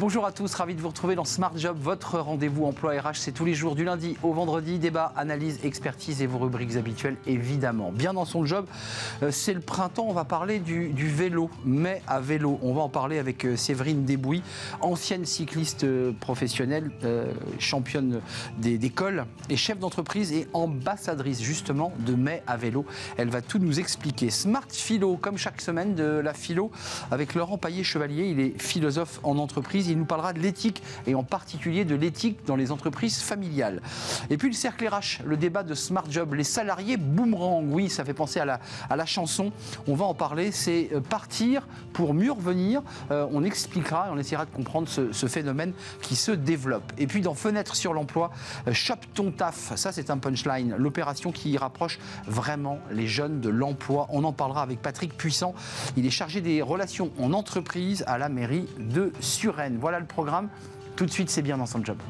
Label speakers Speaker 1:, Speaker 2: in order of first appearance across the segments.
Speaker 1: Bonjour à tous, ravi de vous retrouver dans Smart Job, votre rendez-vous emploi RH. C'est tous les jours du lundi au vendredi, débat, analyse, expertise et vos rubriques habituelles évidemment. Bien dans son job, c'est le printemps, on va parler du vélo, mai à vélo. On va en parler avec Séverine Desbouis, ancienne cycliste professionnelle, championne d'école et chef d'entreprise et ambassadrice justement de mai à vélo. Elle va tout nous expliquer. Smart Philo, comme chaque semaine, de la philo avec Laurent Paillet-Chevalier. Il est philosophe en entreprise. Il nous parlera de l'éthique et en particulier de l'éthique dans les entreprises familiales. Et puis le cercle RH, le débat de Smart Job, les salariés boomerang. Oui, ça fait penser à la chanson. On va en parler. C'est partir pour mieux revenir. On expliquera et on essaiera de comprendre ce phénomène qui se développe. Et puis dans Fenêtre sur l'emploi, chope ton taf. Ça, c'est un punchline. L'opération qui rapproche vraiment les jeunes de l'emploi. On en parlera avec Patrick Puissant. Il est chargé des relations en entreprise à la mairie de Suresnes. Voilà le programme. Tout de suite, c'est bien dans son job.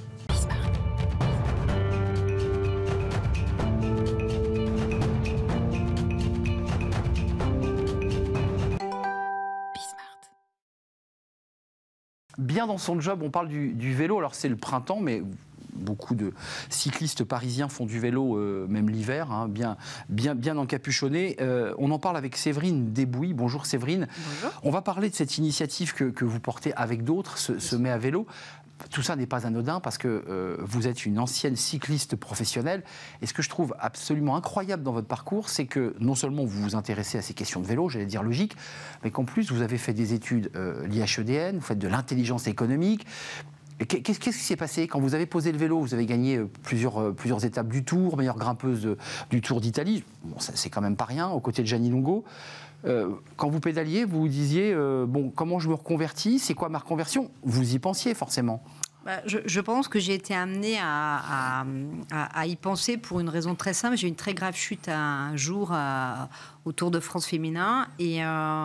Speaker 1: Bien dans son job, on parle du vélo. Alors c'est le printemps, mais beaucoup de cyclistes parisiens font du vélo, même l'hiver, hein, bien encapuchonnés. On en parle avec Séverine Desbouis. Bonjour Séverine.
Speaker 2: Bonjour.
Speaker 1: On va parler de cette initiative que vous portez avec d'autres, ce mai à vélo. Tout ça n'est pas anodin parce que vous êtes une ancienne cycliste professionnelle. Et ce que je trouve absolument incroyable dans votre parcours, c'est que non seulement vous vous intéressez à ces questions de vélo, j'allais dire logique, mais qu'en plus vous avez fait des études l'IHEDN, vous faites de l'intelligence économique. Qu'est-ce qui s'est passé quand vous avez posé le vélo? Vous avez gagné plusieurs étapes du Tour, meilleure grimpeuse du Tour d'Italie. Bon, c'est quand même pas rien, aux côtés de Gianni Longo. Quand vous pédaliez, vous vous disiez bon, comment je me reconvertis? C'est quoi ma reconversion? Vous y pensiez forcément.
Speaker 2: Je pense que j'ai été amenée à y penser pour une raison très simple. J'ai eu une très grave chute un jour au Tour de France féminin et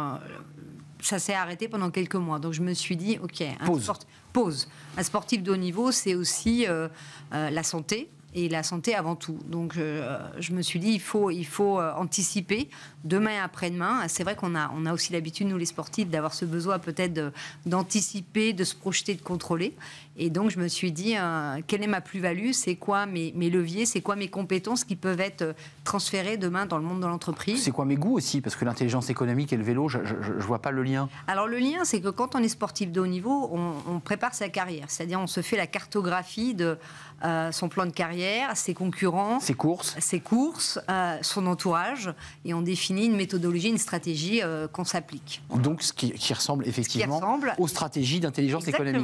Speaker 2: ça s'est arrêté pendant quelques mois. Donc je me suis dit, ok, pause. Un sportif de haut niveau, c'est aussi la santé. Et la santé avant tout. Donc je me suis dit, il faut anticiper demain et après-demain. C'est vrai qu'on a aussi l'habitude, nous les sportifs, d'avoir ce besoin peut-être d'anticiper, de se projeter, de contrôler. Et donc je me suis dit, quelle est ma plus-value? C'est quoi mes leviers? C'est quoi mes compétences qui peuvent être transférées demain dans le monde de l'entreprise? C'est
Speaker 1: quoi mes goûts aussi? Parce que l'intelligence économique et le vélo, je ne vois pas le lien.
Speaker 2: Alors le lien, c'est que quand on est sportif de haut niveau, on prépare sa carrière. C'est-à-dire on se fait la cartographie de son plan de carrière, ses concurrents, ses courses, son entourage, et on définit une méthodologie, une stratégie qu'on s'applique.
Speaker 1: Donc ce qui ressemble effectivement aux stratégies d'intelligence économique.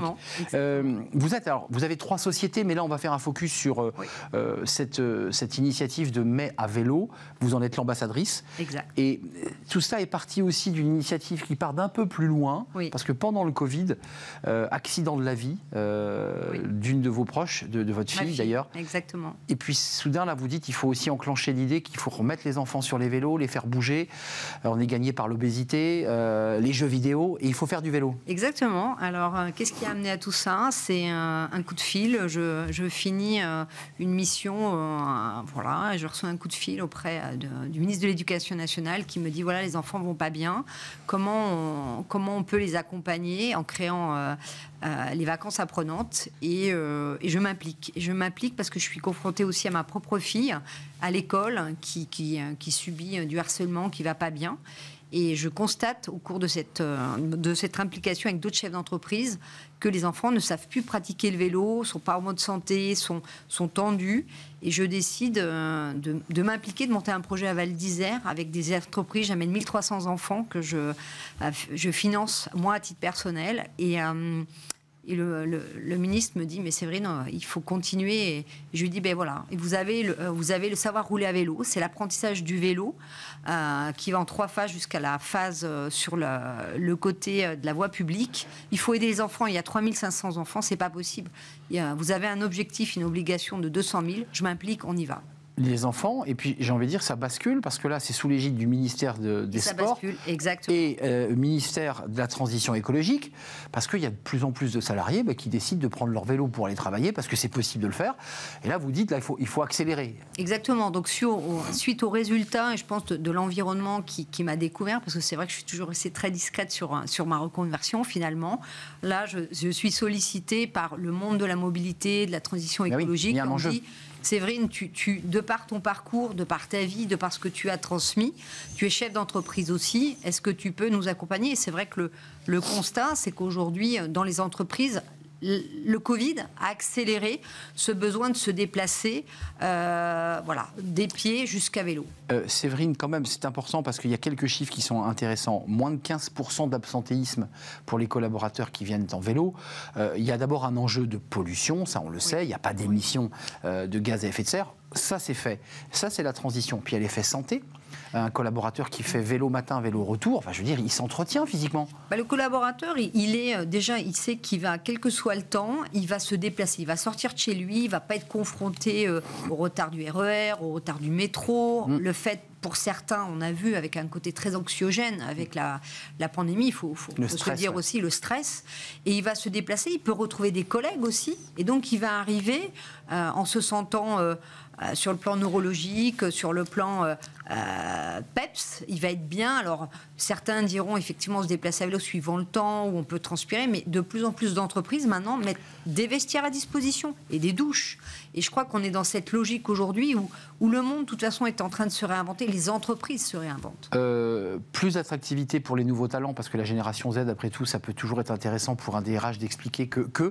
Speaker 1: Vous avez 3 sociétés, mais là on va faire un focus sur cette initiative de mai à vélo. Vous en êtes l'ambassadrice.
Speaker 2: Exact.
Speaker 1: Et tout ça est parti aussi d'une initiative qui part d'un peu plus loin, parce que pendant le Covid, accident de la vie d'une de vos proches, de votre fille d'ailleurs.
Speaker 2: Exactement.
Speaker 1: Et puis soudain, là, vous dites qu'il faut aussi enclencher l'idée qu'il faut remettre les enfants sur les vélos, les faire bouger. On est gagné par l'obésité, les jeux vidéo, et il faut faire du vélo.
Speaker 2: Exactement. Alors, qu'est-ce qui a amené à tout ça? C'est un coup de fil. Je finis une mission, voilà, et je reçois un coup de fil auprès du ministre de l'Éducation nationale qui me dit, voilà, les enfants vont pas bien. Comment on peut les accompagner en créant les vacances apprenantes? Et je m'implique. Et je m'implique parce que je suis confrontée aussi à ma propre fille, à l'école, qui subit du harcèlement, qui va pas bien. Et je constate au cours de cette implication avec d'autres chefs d'entreprise que les enfants ne savent plus pratiquer le vélo, sont pas en mode santé, sont tendus. Et je décide de m'impliquer, de monter un projet à Val d'Isère avec des entreprises. J'amène 1300 enfants que je finance, moi, à titre personnel. Et le ministre me dit, mais Séverine, il faut continuer. Et je lui dis, ben voilà, et vous avez le savoir rouler à vélo. C'est l'apprentissage du vélo qui va en 3 phases jusqu'à la phase sur le côté de la voie publique. Il faut aider les enfants. Il y a 3500 enfants, c'est pas possible. Vous avez un objectif, une obligation de 200 000. Je m'implique, on y va.
Speaker 1: Les enfants, et puis j'ai envie de dire, ça bascule, parce que là, c'est sous l'égide du ministère des Sports
Speaker 2: bascule, exactement.
Speaker 1: et ministère de la Transition écologique, parce qu'il y a de plus en plus de salariés qui décident de prendre leur vélo pour aller travailler, parce que c'est possible de le faire. Et là, vous dites, là, il faut accélérer.
Speaker 2: Exactement. Donc, suite aux résultats, et je pense de l'environnement qui m'a découvert, parce que c'est vrai que je suis toujours restée très discrète sur ma reconversion, finalement. Là, je suis sollicitée par le monde de la mobilité, de la transition écologique.
Speaker 1: Il y a un enjeu.
Speaker 2: Séverine, de par ton parcours, de par ta vie, de par ce que tu as transmis, tu es chef d'entreprise aussi. Est-ce que tu peux nous accompagner ? Et c'est vrai que le constat, c'est qu'aujourd'hui, dans les entreprises, le Covid a accéléré ce besoin de se déplacer des pieds jusqu'à vélo.
Speaker 1: Séverine, quand même, c'est important parce qu'il y a quelques chiffres qui sont intéressants. Moins de 15% d'absentéisme pour les collaborateurs qui viennent en vélo. Il y a d'abord un enjeu de pollution, ça on le sait. Il n'y a pas d'émissions de gaz à effet de serre. Ça, c'est fait. Ça, c'est la transition. Puis il y a l'effet santé. Un collaborateur qui fait vélo matin, vélo retour, enfin, je veux dire, il s'entretient physiquement.
Speaker 2: Le collaborateur, il sait qu'il va, quel que soit le temps, il va se déplacer, il va sortir de chez lui, il ne va pas être confronté au retard du RER, au retard du métro. Le fait, pour certains, on a vu avec un côté très anxiogène, avec la pandémie, il faut se dire aussi le stress. Et il va se déplacer, il peut retrouver des collègues aussi. Et donc, il va arriver en se sentant... sur le plan neurologique, sur le plan PEPS, il va être bien. Alors, certains diront effectivement se déplacer à vélo suivant le temps, où on peut transpirer, mais de plus en plus d'entreprises maintenant mettent des vestiaires à disposition et des douches. Et je crois qu'on est dans cette logique aujourd'hui où le monde, de toute façon, est en train de se réinventer, les entreprises se réinventent.
Speaker 1: Plus d'attractivité pour les nouveaux talents, parce que la génération Z, après tout, ça peut toujours être intéressant pour un DRH d'expliquer que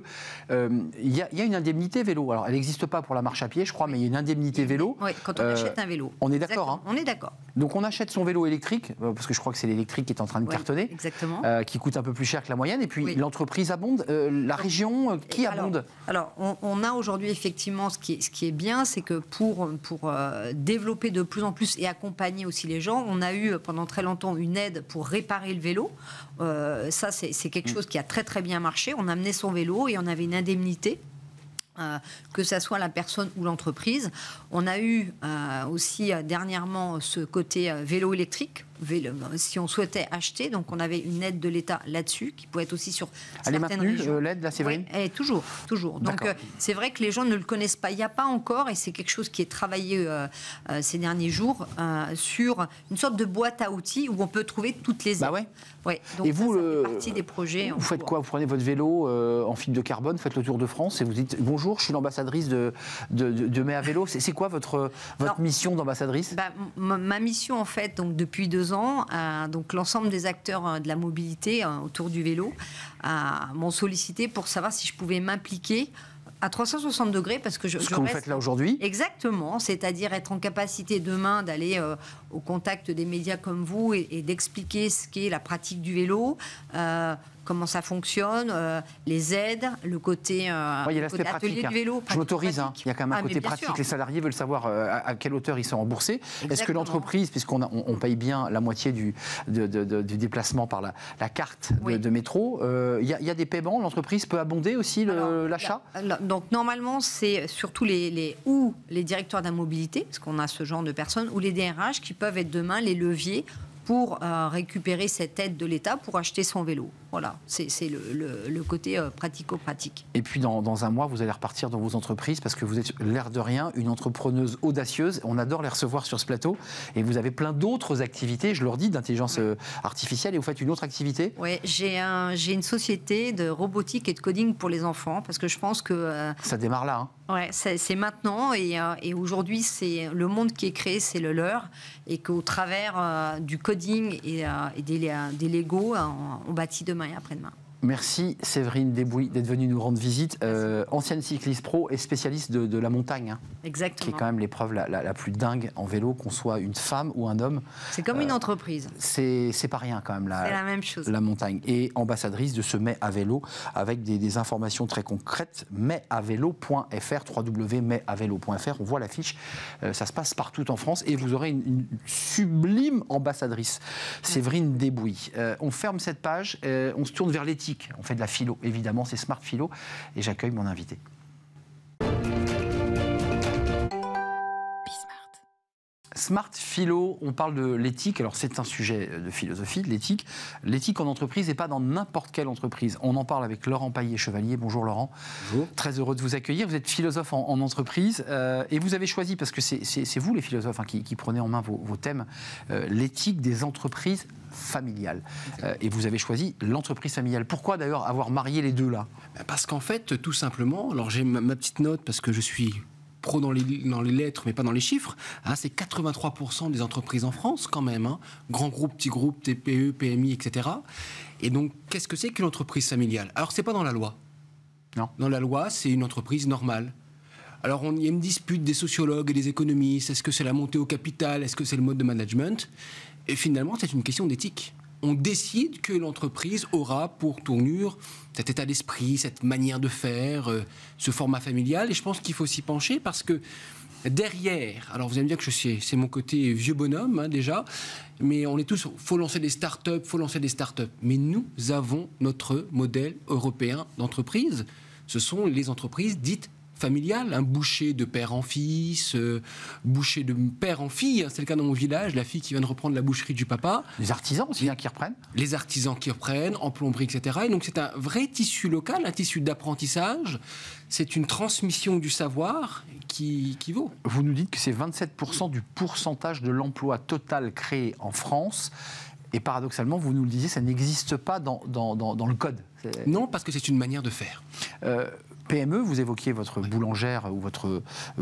Speaker 1: y a une indemnité vélo. Alors, elle n'existe pas pour la marche à pied, je crois, mais il y a une indemnité vélo.
Speaker 2: Oui, quand on achète un vélo.
Speaker 1: On est d'accord, hein ?
Speaker 2: On est d'accord.
Speaker 1: Donc, on achète son vélo électrique, parce que je crois que c'est l'électrique qui est en train de cartonner,
Speaker 2: exactement.
Speaker 1: Qui coûte un peu plus cher que la moyenne, et puis l'entreprise abonde, la région qui abonde.
Speaker 2: Alors, on a aujourd'hui effectivement ce qui est bien, c'est que pour développer de plus en plus et accompagner aussi les gens, on a eu pendant très longtemps une aide pour réparer le vélo. Ça, c'est quelque chose qui a très très bien marché. On amenait son vélo et on avait une indemnité. Que ça soit la personne ou l'entreprise. On a eu aussi dernièrement ce côté vélo électrique, si on souhaitait acheter. Donc on avait une aide de l'État là-dessus, qui pouvait être aussi sur certaines régions. Elle est maintenue, l'aide, là, Séverine ? Oui, toujours. Donc c'est vrai que les gens ne le connaissent pas. Il n'y a pas encore, et c'est quelque chose qui est travaillé ces derniers jours, sur une sorte de boîte à outils où on peut trouver toutes les aides. Ouais, donc et vous, ça fait partie des projets.
Speaker 1: Vous faites quoi ? Vous prenez votre vélo en fibre de carbone, faites le tour de France et vous dites bonjour, je suis l'ambassadrice de Mai à vélo. C'est quoi votre mission d'ambassadrice ?
Speaker 2: Ma mission, en fait, donc depuis 2 ans, donc l'ensemble des acteurs de la mobilité autour du vélo m'ont sollicité pour savoir si je pouvais m'impliquer à 360 degrés, parce que
Speaker 1: ce que vous faites là aujourd'hui.
Speaker 2: Exactement, c'est-à-dire être en capacité demain d'aller au contact des médias comme vous et d'expliquer ce qu'est la pratique du vélo, comment ça fonctionne, les aides, le côté,
Speaker 1: atelier
Speaker 2: pratique, du vélo.
Speaker 1: Je m'autorise, il y a quand même un côté pratique. Sûr. Les salariés veulent savoir à quelle hauteur ils sont remboursés. Exactement. Est-ce que l'entreprise, puisqu'on paye bien la moitié du déplacement par la carte de métro, il y a des paiements, l'entreprise peut abonder aussi l'achat ?
Speaker 2: Donc normalement, c'est surtout les directeurs de la mobilité, parce qu'on a ce genre de personnes, ou les DRH qui peuvent être demain les leviers pour récupérer cette aide de l'État pour acheter son vélo. Voilà, c'est le côté pratico-pratique.
Speaker 1: Et puis dans un mois, vous allez repartir dans vos entreprises parce que vous êtes, l'air de rien, une entrepreneuse audacieuse. On adore les recevoir sur ce plateau. Et vous avez plein d'autres activités, je leur dis, d'intelligence artificielle. Et vous faites une autre activité ?
Speaker 2: Oui, j'ai une société de robotique et de coding pour les enfants, parce que je pense que...
Speaker 1: ça démarre là, hein.
Speaker 2: Ouais, c'est maintenant, et aujourd'hui, c'est le monde qui est créé, c'est le leur, et qu'au travers du coding et des Lego, on bâtit demain et après-demain.
Speaker 1: Merci Séverine Desbouis d'être venue nous rendre visite, ancienne cycliste pro et spécialiste de la montagne. Hein,
Speaker 2: exactement.
Speaker 1: Qui est quand même l'épreuve la plus dingue en vélo, qu'on soit une femme ou un homme.
Speaker 2: C'est comme une entreprise.
Speaker 1: C'est pas rien quand même
Speaker 2: c'est la même chose.
Speaker 1: La montagne. Et ambassadrice de ce Mai à vélo avec des informations très concrètes. maiavélo.fr, www.maiavélo.fr. On voit l'affiche. Ça se passe partout en France et vous aurez une sublime ambassadrice, Séverine Desbouis. On ferme cette page, on se tourne vers l'éthique. On fait de la philo, évidemment, c'est Smart Philo. Et j'accueille mon invité. Bismarck. Smart Philo, on parle de l'éthique. Alors, c'est un sujet de philosophie, de l'éthique. L'éthique en entreprise et pas dans n'importe quelle entreprise. On en parle avec Laurent Paillet-Chevalier. Bonjour Laurent.
Speaker 3: Bonjour.
Speaker 1: Très heureux de vous accueillir. Vous êtes philosophe en entreprise et vous avez choisi, parce que c'est vous les philosophes qui prenez en main vos thèmes, l'éthique des entreprises familiales. Et vous avez choisi l'entreprise familiale. Pourquoi d'ailleurs avoir marié les deux là?
Speaker 3: Parce qu'en fait, tout simplement, alors j'ai ma petite note parce que je suis pro dans les lettres, mais pas dans les chiffres. C'est 83% des entreprises en France, quand même. Grands groupes, petits groupes, TPE, PMI, etc. Et donc, qu'est-ce que c'est qu'une entreprise familiale? Alors, c'est pas dans la loi.
Speaker 1: Non.
Speaker 3: Dans la loi, c'est une entreprise normale. Alors, il y a une dispute des sociologues et des économistes. Est-ce que c'est la montée au capital? Est-ce que c'est le mode de management? Et finalement, c'est une question d'éthique. On décide que l'entreprise aura pour tournure cet état d'esprit, cette manière de faire, ce format familial. Et je pense qu'il faut s'y pencher parce que derrière, alors vous allez me dire que c'est mon côté vieux bonhomme déjà, mais on est tous, faut lancer des startups. Mais nous avons notre modèle européen d'entreprise. Ce sont les entreprises dites familiale, un boucher de père en fils, boucher de père en fille, c'est le cas dans mon village, la fille qui vient de reprendre la boucherie du papa.
Speaker 1: Les artisans aussi qui reprennent.
Speaker 3: Les artisans qui reprennent, en plomberie, etc. Et donc c'est un vrai tissu local, un tissu d'apprentissage, c'est une transmission du savoir qui vaut.
Speaker 1: Vous nous dites que c'est 27% du pourcentage de l'emploi total créé en France. Et paradoxalement, vous nous le disiez, ça n'existe pas dans le code.
Speaker 3: Non, parce que c'est une manière de faire.
Speaker 1: PME, vous évoquiez votre boulangère ou votre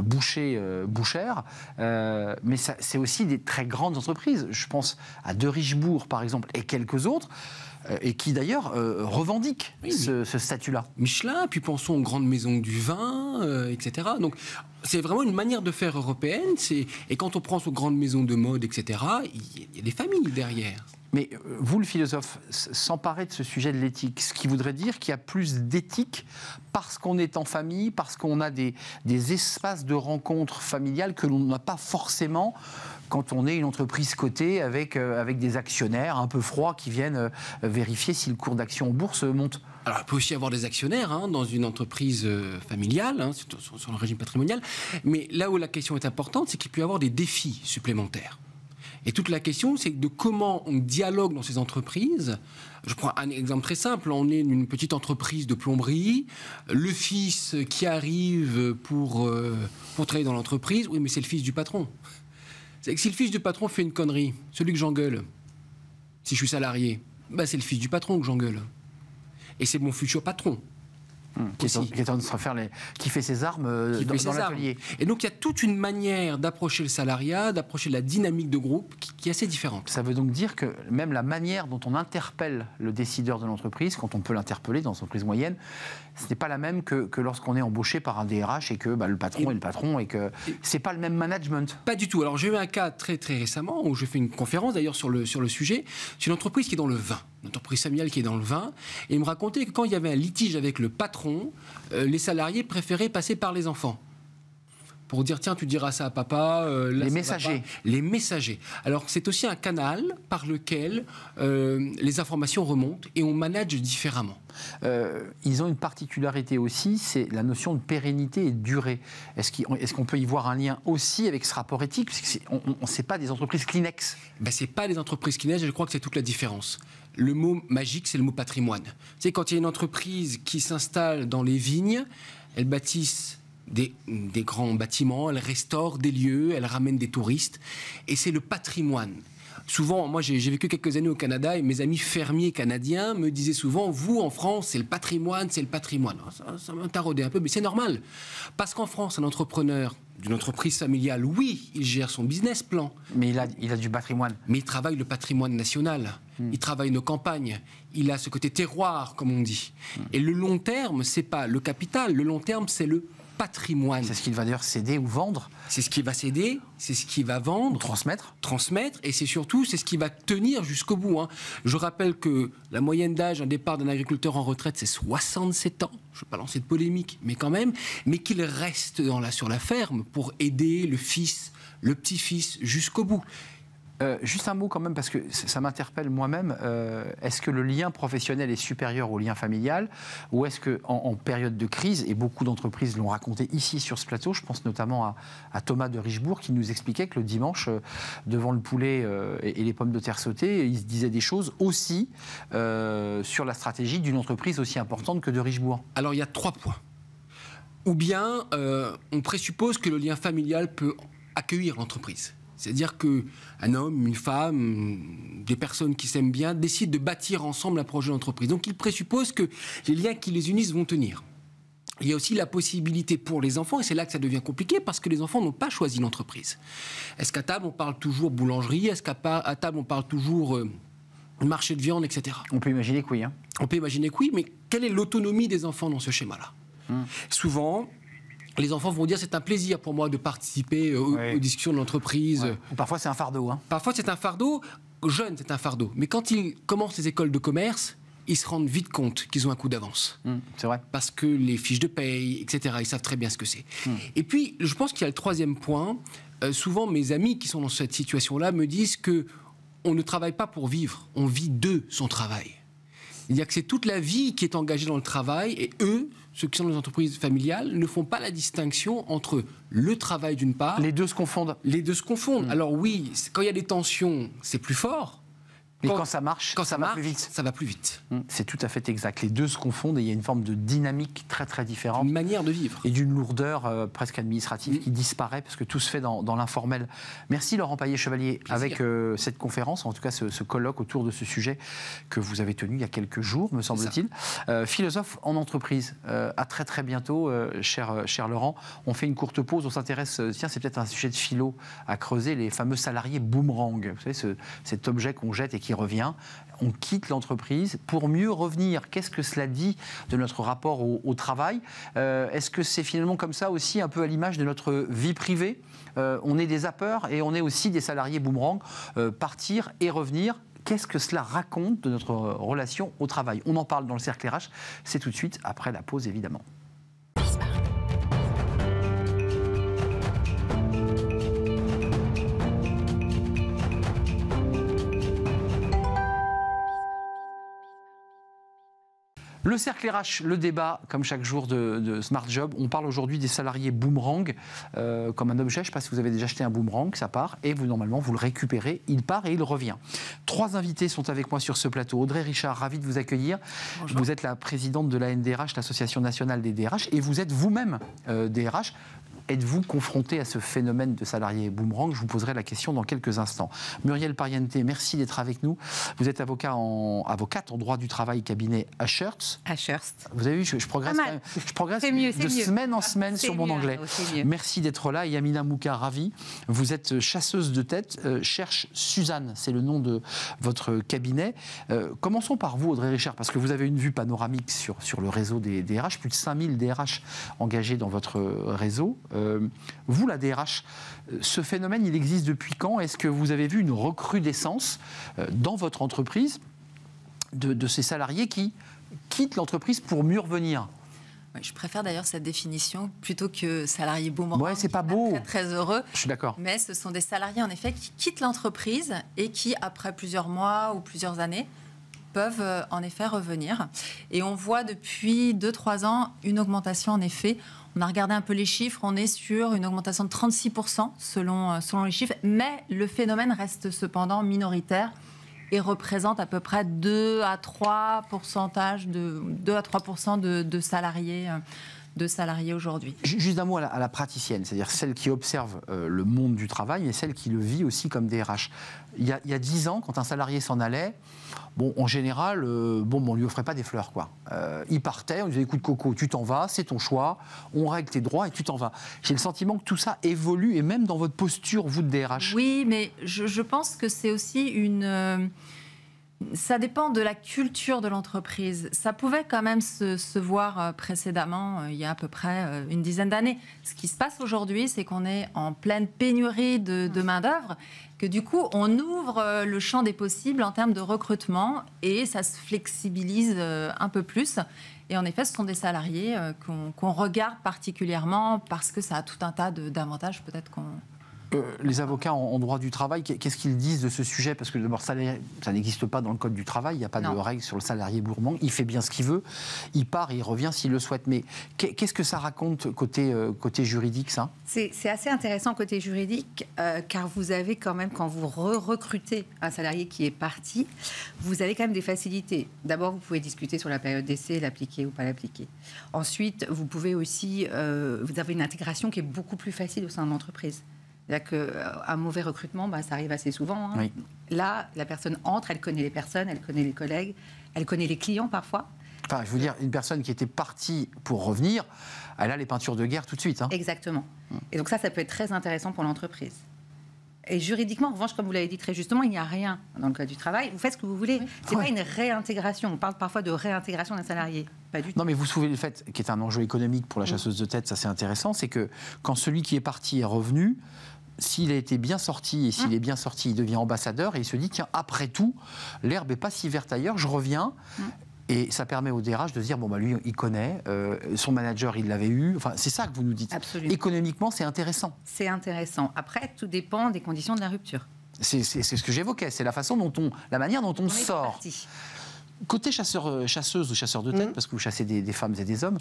Speaker 1: bouchère, mais c'est aussi des très grandes entreprises. Je pense à De Richebourg, par exemple, et quelques autres, et qui d'ailleurs revendiquent ce statut-là.
Speaker 3: Michelin, puis pensons aux grandes maisons du vin, etc. Donc, c'est vraiment une manière de faire européenne. Et quand on pense aux grandes maisons de mode, etc., il y a des familles derrière.
Speaker 1: Mais vous, le philosophe, s'emparer de ce sujet de l'éthique, ce qui voudrait dire qu'il y a plus d'éthique parce qu'on est en famille, parce qu'on a des espaces de rencontres familiales que l'on n'a pas forcément quand on est une entreprise cotée avec des actionnaires un peu froids qui viennent vérifier si le cours d'action en bourse monte.
Speaker 3: Alors, il peut aussi y avoir des actionnaires dans une entreprise familiale, sur le régime patrimonial. Mais là où la question est importante, c'est qu'il peut y avoir des défis supplémentaires. Et toute la question, c'est de comment on dialogue dans ces entreprises. Je prends un exemple très simple. On est une petite entreprise de plomberie. Le fils qui arrive pour travailler dans l'entreprise, oui, mais c'est le fils du patron. C'est que si le fils du patron fait une connerie, celui que j'engueule, si je suis salarié, c'est le fils du patron que j'engueule. Et c'est mon futur patron.
Speaker 1: Qui fait ses armes dans l'atelier.
Speaker 3: Et donc il y a toute une manière d'approcher le salariat, d'approcher la dynamique de groupe qui est assez différente.
Speaker 1: Ça veut donc dire que même la manière dont on interpelle le décideur de l'entreprise, quand on peut l'interpeller dans l'entreprise moyenne, ce n'est pas la même que lorsqu'on est embauché par un DRH et que le patron est le patron et que c'est pas le même management.
Speaker 3: Pas du tout. Alors j'ai eu un cas très très récemment où je fais une conférence d'ailleurs sur le sujet. C'est une entreprise qui est dans le vin. Une entreprise familiale qui est dans le vin, et il me racontait que quand il y avait un litige avec le patron, les salariés préféraient passer par les enfants. Pour dire, tiens, tu diras ça à papa.
Speaker 1: Les messagers.
Speaker 3: Les messagers. Alors, c'est aussi un canal par lequel les informations remontent et on manage différemment.
Speaker 1: Ils ont une particularité aussi, c'est la notion de pérennité et de durée. Est-ce qu'on peut y voir un lien aussi avec ce rapport éthique? Parce que c'est pas des entreprises Kleenex.
Speaker 3: C'est pas des entreprises Kleenex, et je crois que c'est toute la différence. Le mot magique, c'est le mot patrimoine. C'est quand il y a une entreprise qui s'installe dans les vignes, elles bâtissent des grands bâtiments, elles restaurent des lieux, elles ramènent des touristes, et c'est le patrimoine. Souvent, moi j'ai vécu quelques années au Canada et mes amis fermiers canadiens me disaient souvent, vous en France, c'est le patrimoine, c'est le patrimoine. Ça m'a taraudé un peu, mais c'est normal. Parce qu'en France, un entrepreneur d'une entreprise familiale, oui, il gère son business plan.
Speaker 1: Mais il a du patrimoine.
Speaker 3: Mais il travaille le patrimoine national. Il travaille nos campagnes. Il a ce côté terroir, comme on dit. Et le long terme, c'est pas le capital. Le long terme, c'est le patrimoine.
Speaker 1: C'est ce qu'il va d'ailleurs céder ou vendre.
Speaker 3: C'est ce qu'il va céder, c'est ce qu'il va vendre.
Speaker 1: Ou transmettre.
Speaker 3: Transmettre, et c'est surtout, c'est ce qui va tenir jusqu'au bout. Je rappelle que la moyenne d'âge d'un départ d'un agriculteur en retraite, c'est 67 ans. Je ne vais pas lancer de polémique, mais quand même. Mais qu'il reste sur la ferme pour aider le fils, le petit-fils, jusqu'au bout.
Speaker 1: Juste un mot quand même, parce que ça m'interpelle moi-même. Est-ce que le lien professionnel est supérieur au lien familial, ou est-ce qu'en période de crise, et beaucoup d'entreprises l'ont raconté ici sur ce plateau, je pense notamment à Thomas de Richebourg qui nous expliquait que le dimanche, devant le poulet et les pommes de terre sautées, il se disait des choses aussi sur la stratégie d'une entreprise aussi importante que de Richebourg.
Speaker 3: Alors il y a 3 points. Ou bien on présuppose que le lien familial peut accueillir l'entreprise. C'est-à-dire qu'un homme, une femme, des personnes qui s'aiment bien décident de bâtir ensemble un projet d'entreprise. Donc il présuppose que les liens qui les unissent vont tenir. Il y a aussi la possibilité pour les enfants, et c'est là que ça devient compliqué, parce que les enfants n'ont pas choisi l'entreprise. Est-ce qu'à table on parle toujours boulangerie? Est-ce qu'à table on parle toujours marché de viande, etc.
Speaker 1: On peut imaginer que oui. Hein.
Speaker 3: On peut imaginer que oui, mais quelle est l'autonomie des enfants dans ce schéma-là? Souvent, les enfants vont dire c'est un plaisir pour moi de participer aux discussions de l'entreprise.
Speaker 1: Ouais. Parfois c'est un fardeau. Hein.
Speaker 3: Parfois c'est un fardeau. Jeune, c'est un fardeau. Mais quand ils commencent les écoles de commerce, ils se rendent vite compte qu'ils ont un coup d'avance.
Speaker 1: C'est vrai.
Speaker 3: Parce que les fiches de paye, etc., ils savent très bien ce que c'est. Et puis, je pense qu'il y a le 3e point. Souvent, mes amis qui sont dans cette situation-là me disent que on ne travaille pas pour vivre, on vit de son travail. C'est-à-dire que c'est toute la vie qui est engagée dans le travail, et eux, ceux qui sont dans les entreprises familiales, ne font pas la distinction entre le travail d'une part...
Speaker 1: Les deux se confondent.
Speaker 3: Les deux se confondent. Alors oui, quand il y a des tensions, c'est plus fort.
Speaker 1: Mais quand ça marche, ça va plus vite.
Speaker 3: Ça va plus vite.
Speaker 1: C'est tout à fait exact. Les deux se confondent et il y a une forme de dynamique très très différente.
Speaker 3: Une manière de vivre.
Speaker 1: Et d'une lourdeur presque administrative qui disparaît parce que tout se fait dans l'informel. Merci Laurent Paillet-Chevalier avec cette conférence, en tout cas ce colloque autour de ce sujet que vous avez tenu il y a quelques jours, me semble-t-il. Philosophe en entreprise. À très très bientôt, cher Laurent. On fait une courte pause, on s'intéresse, tiens, c'est peut-être un sujet de philo à creuser, les fameux salariés boomerang. Vous savez, cet objet qu'on jette et qui revient, on quitte l'entreprise pour mieux revenir. Qu'est-ce que cela dit de notre rapport au travail? Est-ce que c'est finalement comme ça aussi, un peu à l'image de notre vie privée? On est des zappeurs et on est aussi des salariés boomerang, partir et revenir. Qu'est-ce que cela raconte de notre relation au travail? On en parle dans le Cercle RH, c'est tout de suite après la pause évidemment. Le Cercle RH, le débat, comme chaque jour de Smart Job. On parle aujourd'hui des salariés boomerang comme un objet. Je ne sais pas si vous avez déjà acheté un boomerang, ça part, et normalement, vous le récupérez, il part et il revient. 3 invités sont avec moi sur ce plateau. Audrey Richard, ravie de vous accueillir. Bonjour. Vous êtes la présidente de la NDRH, l'Association nationale des DRH, et vous êtes vous-même DRH. Êtes-vous confronté à ce phénomène de salariés boomerang? Je vous poserai la question dans quelques instants. Muriel Pariente, merci d'être avec nous. Vous êtes avocate en droit du travail, cabinet Ashurst. Vous avez vu, je progresse quand même. Je progresse de semaine en semaine sur mon anglais. Merci d'être là. Et Amina Mouka, ravie. Vous êtes chasseuse de tête. Cherche Suzanne, c'est le nom de votre cabinet. Commençons par vous, Audrey Richard, parce que vous avez une vue panoramique sur le réseau des DRH. Plus de 5000 DRH engagés dans votre réseau. Vous, la DRH, ce phénomène, il existe depuis quand? Est-ce que vous avez vu une recrudescence dans votre entreprise de ces salariés qui quittent l'entreprise pour mieux revenir?
Speaker 4: Je préfère d'ailleurs cette définition plutôt que salarié boomerang.
Speaker 1: Ouais, c'est pas beau.
Speaker 4: Très, très heureux.
Speaker 1: Je suis d'accord.
Speaker 4: Mais ce sont des salariés en effet qui quittent l'entreprise et qui, après plusieurs mois ou plusieurs années, peuvent en effet revenir. Et on voit depuis 2-3 ans une augmentation en effet. On a regardé un peu les chiffres, on est sur une augmentation de 36% selon les chiffres, mais le phénomène reste cependant minoritaire et représente à peu près 2 à 3% de salariés aujourd'hui.
Speaker 1: Juste un mot à la praticienne, c'est-à-dire celle qui observe le monde du travail et celle qui le vit aussi comme DRH. Il y a 10 ans, quand un salarié s'en allait, en général, on lui offrait pas des fleurs, quoi. Il partait, on lui disait, écoute Coco, tu t'en vas, c'est ton choix, on règle tes droits et tu t'en vas. J'ai le sentiment que tout ça évolue, et même dans votre posture, vous, de DRH.
Speaker 4: Oui, mais je pense que c'est aussi ça dépend de la culture de l'entreprise. Ça pouvait quand même se voir précédemment, il y a à peu près une dizaine d'années. Ce qui se passe aujourd'hui, c'est qu'on est en pleine pénurie de main-d'œuvre, que du coup, on ouvre le champ des possibles en termes de recrutement et ça se flexibilise un peu plus. Et en effet, ce sont des salariés qu'on regarde particulièrement parce que ça a tout un tas d'avantages peut-être
Speaker 1: Les avocats en droit du travail, qu'est-ce qu'ils disent de ce sujet? Parce que d'abord, ça n'existe pas dans le Code du travail, il n'y a pas de règle sur le salarié gourmand, il fait bien ce qu'il veut, il part et il revient s'il le souhaite. Mais qu'est-ce que ça raconte côté juridique, ça?
Speaker 2: C'est assez intéressant côté juridique, car vous avez quand même, quand vous recrutez un salarié qui est parti, vous avez quand même des facilités. D'abord, vous pouvez discuter sur la période d'essai, l'appliquer ou pas l'appliquer. Ensuite, vous pouvez aussi, vous avez une intégration qui est beaucoup plus facile au sein de l'entreprise. C'est-à-dire qu'un mauvais recrutement, ça arrive assez souvent. Hein.
Speaker 1: Oui.
Speaker 2: Là, la personne entre, elle connaît les personnes, elle connaît les collègues, elle connaît les clients parfois.
Speaker 1: Enfin, je veux dire, une personne qui était partie pour revenir, elle a les peintures de guerre tout de suite. Hein.
Speaker 2: Exactement. Et donc ça peut être très intéressant pour l'entreprise. Et juridiquement, en revanche, comme vous l'avez dit très justement, il n'y a rien dans le Code du travail. Vous faites ce que vous voulez. C'est pas une réintégration. On parle parfois de réintégration d'un salarié. Pas du tout.
Speaker 1: Non, mais vous soulevez le fait, qui est un enjeu économique pour la chasseuse de tête, ça c'est intéressant, c'est que quand celui qui est parti est revenu, s'il a été bien sorti, et s'il est bien sorti, il devient ambassadeur, et il se dit, tiens, après tout, l'herbe n'est pas si verte ailleurs, je reviens. Et ça permet au DRH de se dire, lui, il connaît, son manager, il l'avait eu. Enfin, c'est ça que vous nous dites.
Speaker 2: Absolument.
Speaker 1: Économiquement, c'est intéressant.
Speaker 2: C'est intéressant. Après, tout dépend des conditions de la rupture.
Speaker 1: C'est ce que j'évoquais, c'est la façon dont la manière dont on sort. Côté chasseuse ou chasseur de tête, parce que vous chassez des femmes et des hommes,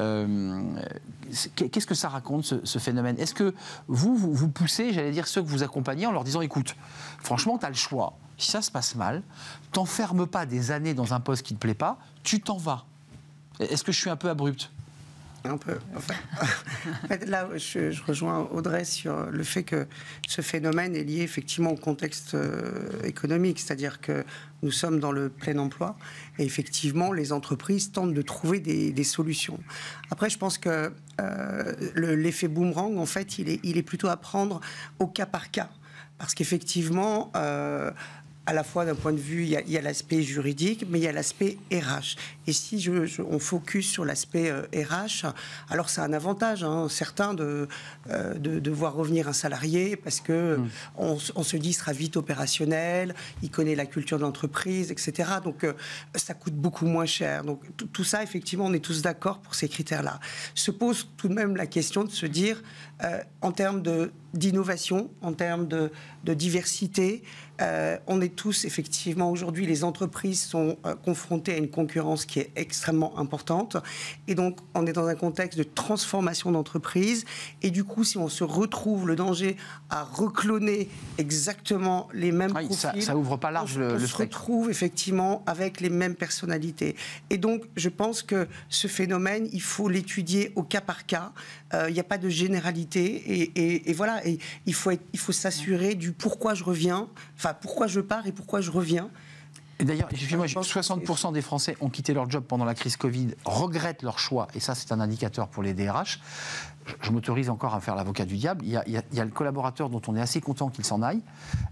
Speaker 1: qu'est-ce que ça raconte, ce phénomène? Est-ce que vous poussez, j'allais dire, ceux que vous accompagnez en leur disant, écoute, franchement, tu as le choix. Si ça se passe mal, t'enferme pas des années dans un poste qui ne te plaît pas, tu t'en vas. Est-ce que je suis un peu abrupte?
Speaker 5: Un peu. Enfin, en fait, là, je rejoins Audrey sur le fait que ce phénomène est lié effectivement au contexte économique, c'est-à-dire que nous sommes dans le plein emploi et effectivement, les entreprises tentent de trouver des solutions. Après, je pense que l'effet boomerang, en fait, il est plutôt à prendre au cas par cas, parce qu'effectivement, à la fois d'un point de vue, il y a l'aspect juridique, mais il y a l'aspect RH. Et si on focus sur l'aspect RH, alors c'est un avantage, certain, de voir revenir un salarié, parce que on se dit, il sera vite opérationnel, il connaît la culture de l'entreprise, etc. Donc, ça coûte beaucoup moins cher. Donc, tout ça, effectivement, on est tous d'accord pour ces critères-là. Se pose tout de même la question de se dire, en termes d'innovation, en termes de diversité, on est tous, effectivement, aujourd'hui, les entreprises sont confrontées à une concurrence qui est extrêmement importante. Et donc, on est dans un contexte de transformation d'entreprise. Et du coup, si on se retrouve le danger à recloner exactement les mêmes profils,
Speaker 1: ça ouvre pas large le
Speaker 5: spectre. On se retrouve, effectivement, avec les mêmes personnalités. Et donc, je pense que ce phénomène, il faut l'étudier au cas par cas. Il n'y a pas de généralité. Et voilà, et il faut s'assurer du pourquoi je reviens, enfin, pourquoi je pars et pourquoi je reviens.
Speaker 1: Et d'ailleurs, excusez-moi, 60% des Français ont quitté leur job pendant la crise Covid, regrettent leur choix, et ça c'est un indicateur pour les DRH. Je m'autorise encore à faire l'avocat du diable. Il y a le collaborateur dont on est assez content qu'il s'en aille.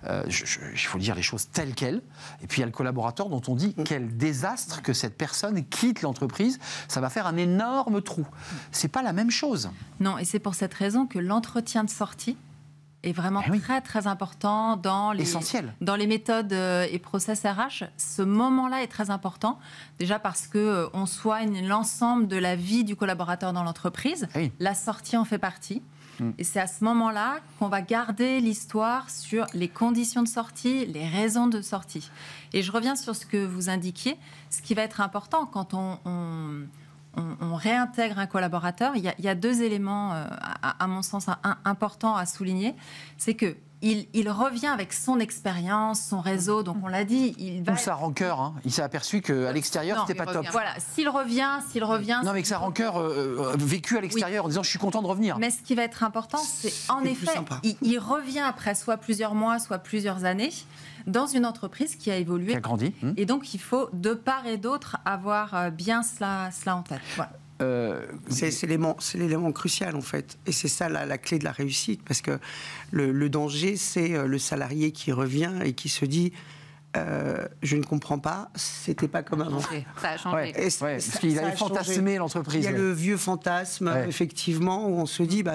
Speaker 1: Il faut dire les choses telles quelles. Et puis il y a le collaborateur dont on dit quel désastre que cette personne quitte l'entreprise. Ça va faire un énorme trou. C'est pas la même chose.
Speaker 4: Non, et c'est pour cette raison que l'entretien de sortie est vraiment très très important dans les méthodes et process RH. Ce moment-là est très important, déjà parce qu'on soigne l'ensemble de la vie du collaborateur dans l'entreprise. Oui. La sortie en fait partie. Et c'est à ce moment-là qu'on va garder l'histoire sur les conditions de sortie, les raisons de sortie. Et je reviens sur ce que vous indiquiez. Ce qui va être important quand on réintègre un collaborateur, il y a deux éléments, à mon sens, importants à souligner. C'est qu'il revient avec son expérience, son réseau, donc on l'a dit.
Speaker 1: Ou sa rancœur, hein. Il s'est aperçu qu'à l'extérieur, c'était pas top.
Speaker 4: Voilà, s'il revient...
Speaker 1: Non, mais que sa rancœur vécue à l'extérieur, en disant je suis content de revenir.
Speaker 4: Mais ce qui va être important, c'est en effet, il revient après soit plusieurs mois, soit plusieurs années, dans une entreprise qui a évolué.
Speaker 1: Qui a grandi.
Speaker 4: Et donc, il faut, de part et d'autre, avoir bien cela en tête. Voilà.
Speaker 5: C'est l'élément crucial, en fait. Et c'est ça la clé de la réussite. Parce que le danger, c'est le salarié qui revient et qui se dit... je ne comprends pas, c'était pas comme avant.
Speaker 2: Ça a changé.
Speaker 1: Parce qu'il avait fantasmé l'entreprise.
Speaker 5: Il y a le vieux fantasme, effectivement, où on se dit,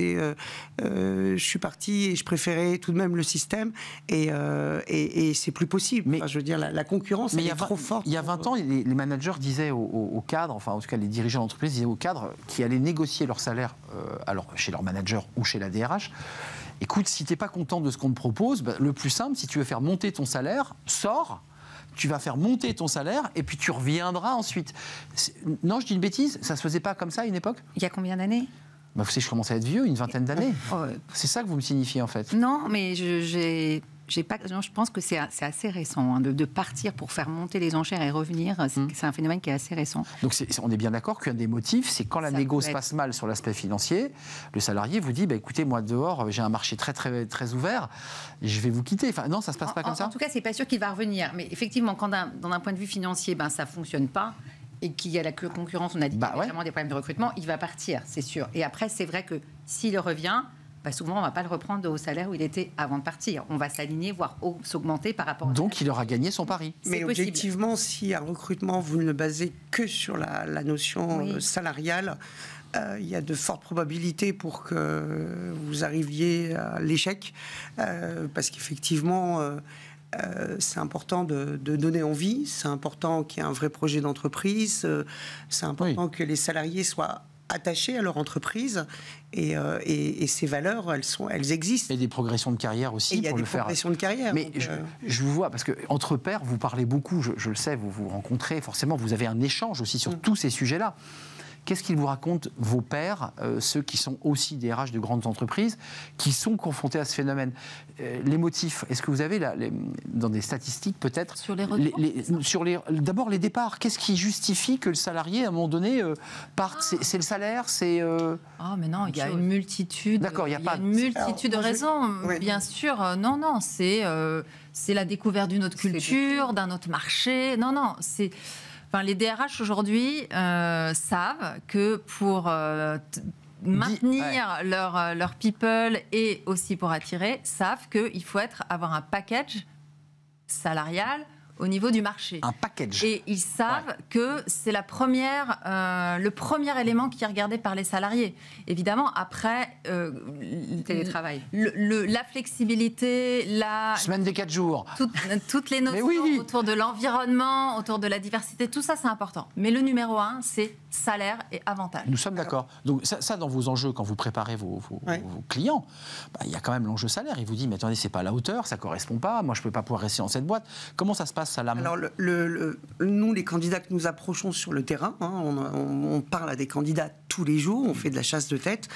Speaker 5: je suis parti et je préférais tout de même le système, et c'est plus possible. Mais, je veux dire, la concurrence est trop forte.
Speaker 1: Il y a 20 ans, les managers disaient aux cadres, enfin en tout cas les dirigeants d'entreprise disaient aux cadres qui allaient négocier leur salaire alors chez leur manager ou chez la DRH, écoute, si tu n'es pas content de ce qu'on te propose, le plus simple, si tu veux faire monter ton salaire, sors. Tu vas faire monter ton salaire et puis tu reviendras ensuite. Non, je dis une bêtise, ça se faisait pas comme ça à une époque ?
Speaker 2: Il y a combien d'années ?
Speaker 1: Vous savez, je commence à être vieux, une vingtaine d'années.
Speaker 2: Oh,
Speaker 1: C'est ça que vous me signifiez en fait.
Speaker 2: Non, mais j'ai pas, non, je pense que c'est assez récent de partir pour faire monter les enchères et revenir. C'est un phénomène qui est assez récent.
Speaker 1: Donc on est bien d'accord qu'un des motifs, c'est quand la négo se passe mal sur l'aspect financier, le salarié vous dit écoutez, moi dehors, j'ai un marché très, très, très ouvert, je vais vous quitter. Enfin, non, ça se passe pas comme ça.
Speaker 2: En tout cas, c'est pas sûr qu'il va revenir. Mais effectivement, quand d'un point de vue financier, ça fonctionne pas. Et qu'il y a la concurrence, on a dit qu'il y a vraiment des problèmes de recrutement, il va partir, c'est sûr. Et après, c'est vrai que s'il revient, souvent, on ne va pas le reprendre au salaire où il était avant de partir. On va s'aligner, voire s'augmenter par rapport à...
Speaker 1: Donc, il aura gagné son pari.
Speaker 5: Mais objectivement, si un recrutement, vous ne le basez que sur la notion salariale, il y a de fortes probabilités pour que vous arriviez à l'échec, parce qu'effectivement... c'est important de donner envie, c'est important qu'il y ait un vrai projet d'entreprise, c'est important que les salariés soient attachés à leur entreprise et ces valeurs, elles existent.
Speaker 1: Et des progressions de carrière aussi pour le faire.
Speaker 5: Il y a des progressions de carrière.
Speaker 1: Mais je vous vois, parce qu'entre pairs, vous parlez beaucoup, je le sais, vous vous rencontrez, forcément, vous avez un échange aussi sur tous ces sujets-là. Qu'est-ce qu'ils vous racontent, vos pairs, ceux qui sont aussi des RH de grandes entreprises, qui sont confrontés à ce phénomène ? Les motifs, est-ce que vous avez, dans des statistiques peut-être,
Speaker 4: sur les recrutements
Speaker 1: d'abord les départs, qu'est-ce qui justifie que le salarié, à un moment donné, parte ? C'est le salaire, c'est...
Speaker 4: mais non, il y a une multitude,
Speaker 1: d'accord, il y a
Speaker 4: une multitude de raisons. Bien sûr, non, c'est la découverte d'une autre culture, d'un autre marché. Non, c'est... les DRH aujourd'hui savent que pour maintenir leur people et aussi pour attirer, savent qu'il faut avoir un package salarial au niveau du marché.
Speaker 1: Un package.
Speaker 4: Et ils savent que c'est le premier élément qui est regardé par les salariés. Évidemment, après...
Speaker 2: télétravail.
Speaker 4: La flexibilité,
Speaker 1: Semaine des 4 jours.
Speaker 4: Toutes les notions autour de l'environnement, autour de la diversité, tout ça, c'est important. Mais le numéro 1, c'est salaire et avantage.
Speaker 1: Nous sommes d'accord. Donc ça, dans vos enjeux, quand vous préparez vos clients, il y a quand même l'enjeu salaire. Il vous dit, mais attendez, c'est pas à la hauteur, ça correspond pas, moi je peux pas pouvoir rester dans cette boîte. Comment ça se passe ?
Speaker 5: Alors, nous, les candidats que nous approchons sur le terrain, on parle à des candidats tous les jours, on fait de la chasse de tête.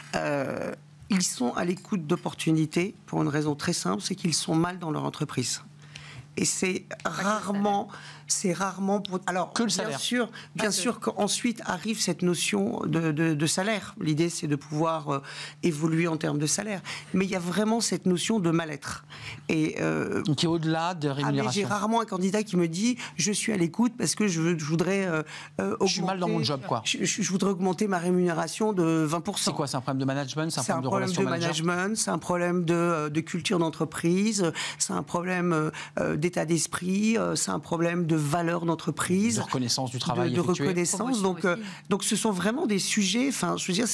Speaker 5: Ils sont à l'écoute d'opportunités pour une raison très simple, c'est qu'ils sont mal dans leur entreprise. Et c'est rarement pour... Alors,
Speaker 1: que le salaire.
Speaker 5: Bien sûr qu'ensuite arrive cette notion de salaire. L'idée, c'est de pouvoir évoluer en termes de salaire. Mais il y a vraiment cette notion de mal-être.
Speaker 1: Qui est au-delà de rémunération.
Speaker 5: J'ai rarement un candidat qui me dit « je suis à l'écoute parce que je voudrais augmenter...
Speaker 1: Je suis mal dans mon job, quoi.
Speaker 5: Je voudrais augmenter ma rémunération de 20%. »
Speaker 1: C'est quoi ? C'est un problème de management ?
Speaker 5: C'est un problème de management, c'est un problème de culture d'entreprise, c'est un problème d'état d'esprit, c'est un problème de valeur d'entreprise,
Speaker 1: de reconnaissance du travail
Speaker 5: de reconnaissance. Donc ce sont vraiment des sujets. Enfin, je veux dire,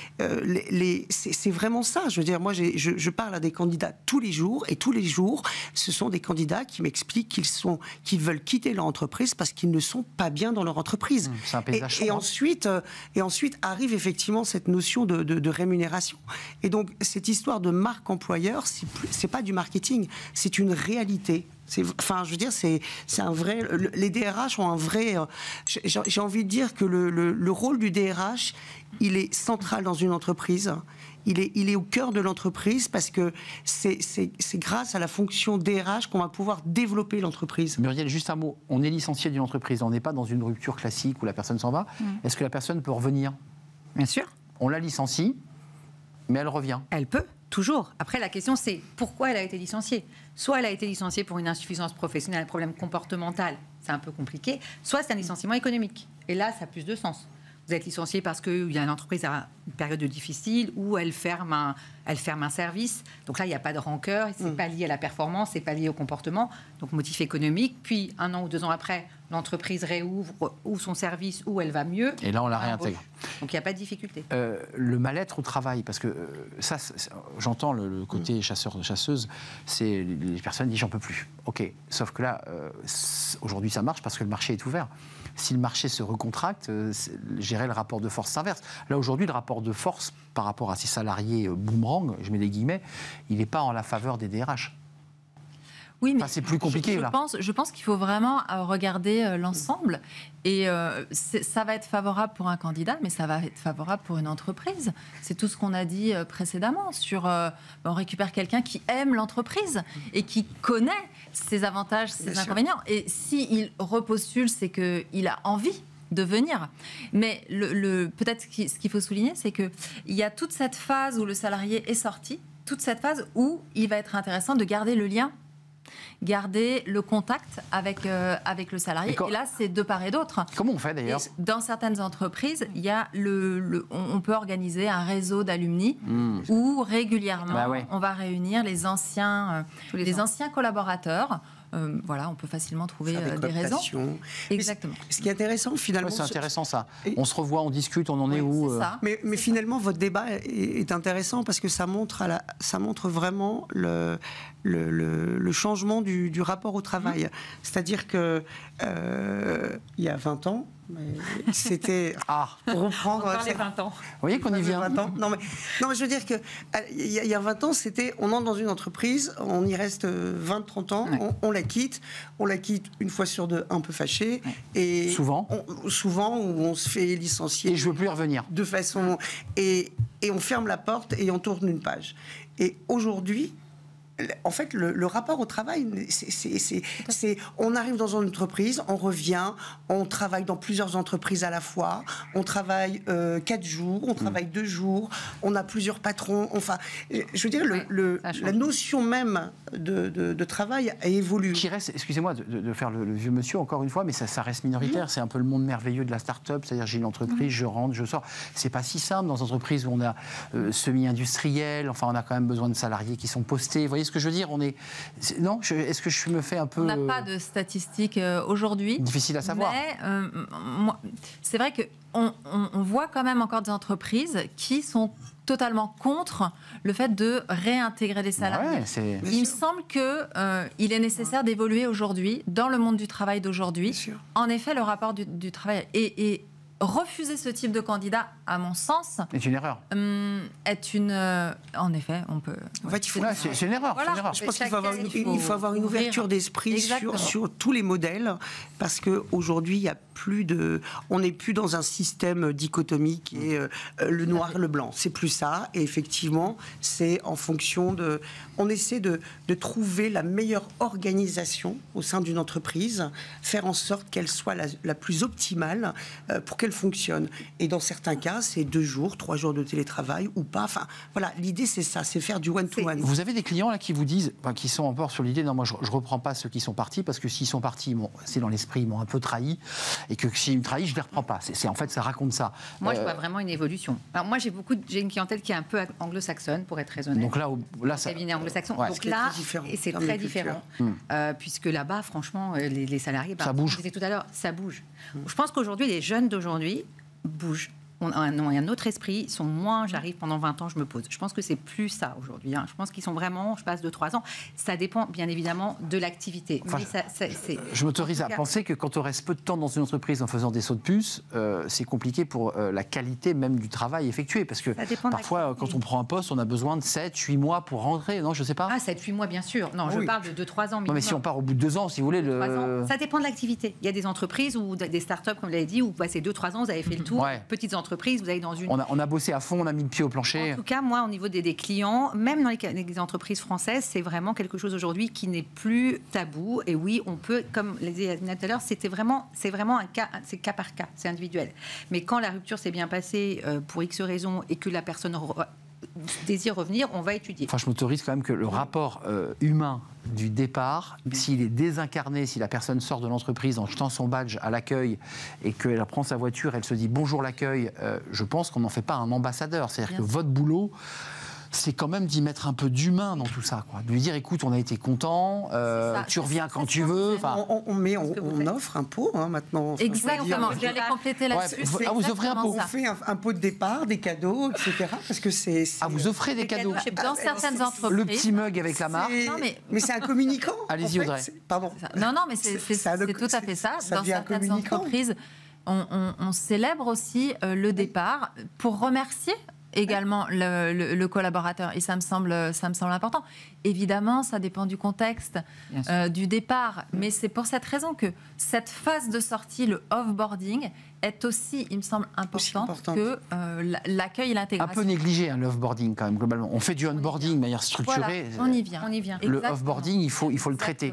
Speaker 5: c'est vraiment ça. Je veux dire, moi, je parle à des candidats tous les jours, et tous les jours, ce sont des candidats qui m'expliquent qu'ils veulent quitter leur entreprise parce qu'ils ne sont pas bien dans leur entreprise.
Speaker 1: C'est un paysage
Speaker 5: et ensuite arrive effectivement cette notion de rémunération. Et donc cette histoire de marque employeur, c'est pas du marketing, c'est une réalité. Enfin, je veux dire, c'est un vrai... Les DRH ont un vrai... J'ai envie de dire que le rôle du DRH, il est central dans une entreprise. Il est au cœur de l'entreprise parce que c'est grâce à la fonction DRH qu'on va pouvoir développer l'entreprise.
Speaker 1: Muriel, juste un mot. On est licencié d'une entreprise. On n'est pas dans une rupture classique où la personne s'en va. Est-ce que la personne peut revenir ?
Speaker 2: Bien sûr.
Speaker 1: On la licencie, mais elle revient.
Speaker 2: Elle peut. Toujours. Après, la question, c'est pourquoi elle a été licenciée. Soit elle a été licenciée pour une insuffisance professionnelle, un problème comportemental, c'est un peu compliqué. Soit c'est un licenciement économique. Et là, ça a plus de sens. Vous êtes licencié parce qu'il y a une entreprise à une période difficile où elle ferme un service. Donc là, il n'y a pas de rancœur, c'est pas lié à la performance, c'est pas lié au comportement. Donc motif économique. Puis 1 an ou 2 ans après, l'entreprise réouvre ou son service où elle va mieux.
Speaker 1: Et là, on la réintègre.
Speaker 2: Donc il n'y a pas de difficulté.
Speaker 1: Le mal-être au travail, parce que ça, j'entends le côté chasseur-chasseuse, c'est les personnes disent j'en peux plus. Ok, sauf que là, aujourd'hui ça marche parce que le marché est ouvert. si le marché se recontracte, gérer le rapport de force s'inverse. Là, aujourd'hui, le rapport de force par rapport à ces salariés boomerang, je mets des guillemets, il n'est pas en la faveur des DRH.
Speaker 4: Oui, mais
Speaker 1: c'est plus compliqué, là.
Speaker 4: Je pense qu'il faut vraiment regarder l'ensemble. Et ça va être favorable pour un candidat, mais ça va être favorable pour une entreprise. C'est tout ce qu'on a dit précédemment. On récupère quelqu'un qui aime l'entreprise et qui connaît ses avantages, ses inconvénients. Et s'il repostule, c'est qu'il a envie de venir. Mais peut-être ce qu'il faut souligner, c'est qu'il y a toute cette phase où le salarié est sorti, toute cette phase où il va être intéressant de garder le lien, garder le contact avec le salarié. Et là, c'est de part et d'autre.
Speaker 1: Comment on fait d'ailleurs ?
Speaker 4: Dans certaines entreprises, il y a on peut organiser un réseau d'alumni où régulièrement, on va réunir les anciens collaborateurs. Voilà, on peut facilement trouver des raisons. Exactement.
Speaker 5: Ce qui est intéressant, finalement...
Speaker 1: c'est intéressant, ça. On se revoit, on discute, on en est où
Speaker 4: ça.
Speaker 5: Mais finalement, votre débat est intéressant parce que ça montre vraiment le changement du rapport au travail. C'est-à-dire que il y a 20 ans, c'était pour reprendre
Speaker 4: les 20 ans.
Speaker 1: Vous voyez qu'on y vient.
Speaker 5: 20 ans. Non, mais je veux dire que il y a 20 ans, c'était on entre dans une entreprise, on y reste 20-30 ans, on la quitte une fois sur deux, un peu fâché, et souvent où on se fait licencier.
Speaker 1: Et je veux plus y revenir.
Speaker 5: De façon et on ferme la porte et on tourne une page. Et aujourd'hui, en fait, le rapport au travail, on arrive dans une entreprise, on revient, on travaille dans plusieurs entreprises à la fois, on travaille 4 jours, on travaille 2 jours, on a plusieurs patrons. Enfin, je veux dire, la notion même de travail a évolué.
Speaker 1: Qui reste, excusez-moi de faire le vieux monsieur encore une fois, mais ça reste minoritaire. C'est un peu le monde merveilleux de la start-up, c'est-à-dire j'ai une entreprise, je rentre, je sors. C'est pas si simple dans une entreprise où on a semi-industriel, enfin on a quand même besoin de salariés qui sont postés. Vous voyez ce que je veux dire ? Est-ce que je me fais un peu...
Speaker 4: On n'a pas de statistiques aujourd'hui.
Speaker 1: Difficile à savoir.
Speaker 4: Mais c'est vrai qu'on voit quand même encore des entreprises qui sont totalement contre le fait de réintégrer les salariés. Il me semble qu'il est nécessaire d'évoluer aujourd'hui, dans le monde du travail d'aujourd'hui. En effet, le rapport du travail est refuser ce type de candidat, à mon sens,
Speaker 1: est une erreur.
Speaker 4: En effet, on peut.
Speaker 5: En fait,
Speaker 1: c'est une erreur.
Speaker 4: Voilà,
Speaker 5: je pense qu'il faut avoir une ouverture d'esprit sur tous les modèles, parce qu'aujourd'hui, il y a on n'est plus dans un système dichotomique et le noir et le blanc. C'est plus ça. Et effectivement, c'est en fonction de... On essaie de trouver la meilleure organisation au sein d'une entreprise, faire en sorte qu'elle soit la plus optimale pour qu'elle fonctionne. Et dans certains cas, c'est 2 jours, 3 jours de télétravail ou pas. Enfin, voilà, l'idée, c'est ça, c'est faire du one-to-one.
Speaker 1: Vous avez des clients là qui vous disent, qui sont encore sur l'idée, non, moi, je ne reprends pas ceux qui sont partis, parce que s'ils sont partis, c'est dans l'esprit, ils m'ont un peu trahi. Et que s'ils me trahissent, je ne les reprends pas. En fait, ça raconte ça.
Speaker 6: Moi, je vois vraiment une évolution. Alors, moi, j'ai une clientèle qui est un peu anglo-saxonne, pour être très honnête.
Speaker 1: Donc là ça...
Speaker 6: Cabinet anglo-saxon.
Speaker 1: Ouais.
Speaker 6: Donc là, c'est très différent. Puisque là-bas, franchement, les salariés...
Speaker 1: Ça bouge.
Speaker 6: Je disais tout à l'heure, ça bouge. Je pense qu'aujourd'hui, les jeunes d'aujourd'hui bougent. ont un autre esprit, ils sont moins, j'arrive pendant 20 ans, je me pose. Je pense que c'est plus ça aujourd'hui. Je pense qu'ils sont vraiment, je passe 2-3 ans. Ça dépend bien évidemment de l'activité.
Speaker 1: Enfin,
Speaker 6: mais
Speaker 1: je m'autorise à penser que quand on reste peu de temps dans une entreprise en faisant des sauts de puce, c'est compliqué pour la qualité même du travail effectué. Parce que parfois, quand on prend un poste, on a besoin de 7-8 mois pour rentrer. Non, je ne sais pas.
Speaker 6: Ah, 7-8 mois, bien sûr. Non, je parle de 2-3 ans minimum.
Speaker 1: Non, mais si on part au bout de 2 ans, si vous voulez...
Speaker 6: Ça dépend de l'activité. Il y a des entreprises ou des startups, comme vous l'avez dit, où c'est 2-3 ans, vous avez fait le tour.
Speaker 1: Ouais.
Speaker 6: Petites entreprises, vous allez dans une...
Speaker 1: On a bossé à fond, on a mis le pied au plancher.
Speaker 6: En tout cas, moi, au niveau des clients, même dans les entreprises françaises, c'est vraiment quelque chose aujourd'hui qui n'est plus tabou. Et oui, on peut, comme le disait tout à l'heure, c'est vraiment un cas, c'est cas par cas, c'est individuel. Mais quand la rupture s'est bien passée pour X raisons et que la personne désire revenir, on va étudier.
Speaker 1: Enfin, je m'autorise quand même que le rapport humain du départ, s'il est désincarné, si la personne sort de l'entreprise en jetant son badge à l'accueil et qu'elle prend sa voiture, elle se dit bonjour l'accueil, je pense qu'on n'en fait pas un ambassadeur. C'est-à-dire que votre boulot, c'est quand même d'y mettre un peu d'humain dans tout ça, quoi. De lui dire, écoute, on a été content, tu reviens quand tu veux.
Speaker 5: On offre un pot maintenant.
Speaker 4: Exactement, je vais aller compléter là-dessus.
Speaker 1: Vous offrez un pot.
Speaker 5: On fait un pot de départ, des cadeaux, etc. Parce que c'est.
Speaker 1: Vous offrez des cadeaux.
Speaker 4: Dans certaines entreprises.
Speaker 1: Le petit mug avec la marque.
Speaker 5: Mais c'est un communicant.
Speaker 1: Allez-y, Audrey.
Speaker 5: Pardon.
Speaker 4: Non, mais c'est tout à fait ça. Dans certaines entreprises, on célèbre aussi le départ pour remercier également le collaborateur, et ça me semble important. Évidemment, ça dépend du contexte du départ, mais c'est pour cette raison que cette phase de sortie, le off-boarding, est aussi, il me semble, important que l'accueil et l'intégration.
Speaker 1: Un peu négligé, l'off-boarding quand même, globalement. On fait du on-boarding de manière structurée.
Speaker 4: Voilà, on y vient.
Speaker 1: Le off-boarding, il faut le traiter.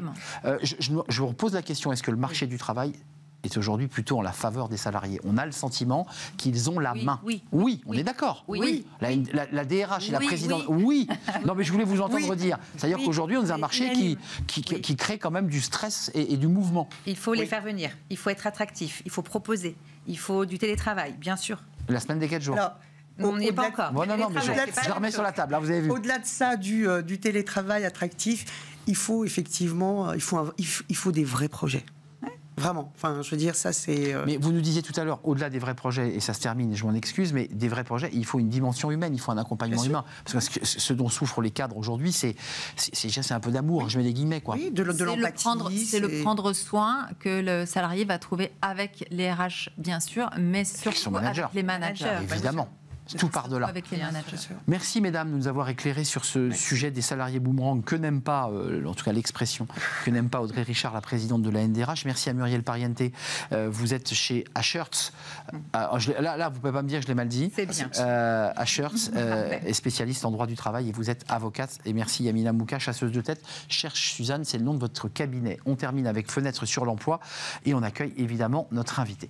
Speaker 1: Je vous repose la question, est-ce que le marché du travail est aujourd'hui plutôt en la faveur des salariés? On a le sentiment qu'ils ont la main. Oui, on est d'accord.
Speaker 6: Oui.
Speaker 1: La DRH et la présidente. Oui. Non, mais je voulais vous entendre dire. C'est-à-dire qu'aujourd'hui, on a un marché qui crée quand même du stress et du mouvement.
Speaker 6: Il faut les faire venir. Il faut être attractif. Il faut proposer. Il faut du télétravail, bien sûr.
Speaker 1: La semaine des 4 jours.
Speaker 5: Alors,
Speaker 6: on n'y est pas encore.
Speaker 1: Bon, non, mais je la remets sur la table, là, vous avez vu.
Speaker 5: Au-delà de ça, du télétravail attractif, il faut effectivement il faut des vrais projets. Vraiment. Enfin, je veux dire, ça c'est...
Speaker 1: Mais vous nous disiez tout à l'heure, au-delà des vrais projets, et ça se termine, et je m'en excuse, mais des vrais projets, il faut une dimension humaine, il faut un accompagnement humain. Parce que ce dont souffrent les cadres aujourd'hui, c'est un peu d'amour, je mets des guillemets, quoi.
Speaker 5: Oui, de l'empathie.
Speaker 4: C'est le prendre soin que le salarié va trouver avec les RH, bien sûr, mais surtout avec les managers.
Speaker 1: Évidemment. Tout part de là. Merci mesdames de nous avoir éclairé sur ce sujet des salariés boomerang que n'aime pas, en tout cas l'expression, que n'aime pas Audrey Richard, la présidente de la NDRH. Merci à Muriel Pariente. Vous êtes chez Ashurst. Là, vous ne pouvez pas me dire que je l'ai mal dit.
Speaker 6: C'est bien.
Speaker 1: Ashurst est spécialiste en droit du travail et vous êtes avocate. Et merci Yamina Mouka, chasseuse de tête. Cherche Suzanne, c'est le nom de votre cabinet. On termine avec Fenêtre sur l'emploi et on accueille évidemment notre invité.